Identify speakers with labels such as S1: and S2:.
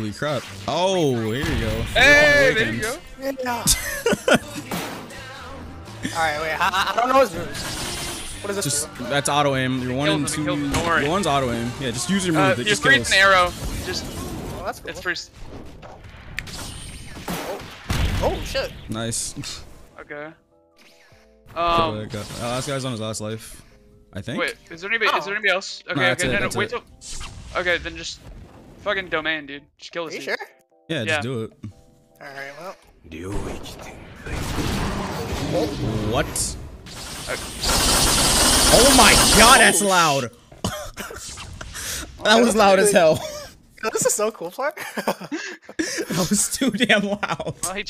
S1: Holy crap. Oh, here you go.
S2: Hey, there you go.
S3: Yeah. Alright, wait, I don't know his moves. What does this
S1: Just,
S3: do?
S1: that's auto aim. Your one and two.
S2: Don't worry.
S1: Your one's auto aim. Yeah, just use your move. It
S2: Your
S1: just
S2: freeze
S1: kills.
S2: an arrow. Just,
S3: Oh, that's cool.
S2: it's freeze.
S3: Oh, shit.
S1: Nice.
S2: Okay.
S1: Last guy's on his last life, I think.
S2: Wait, is there anybody else? Okay,
S1: that's
S2: okay,
S1: it,
S2: no,
S1: that's
S2: wait
S1: it.
S2: till. Okay, then just fucking domain, dude. Just kill
S3: Are
S2: this
S3: you
S2: dude.
S3: sure?
S1: Yeah, just do it.
S3: Alright, well.
S1: What? Oh my god, that's loud. That was loud as hell.
S3: This is so cool, Clark.
S1: That was too damn loud.
S2: Well, he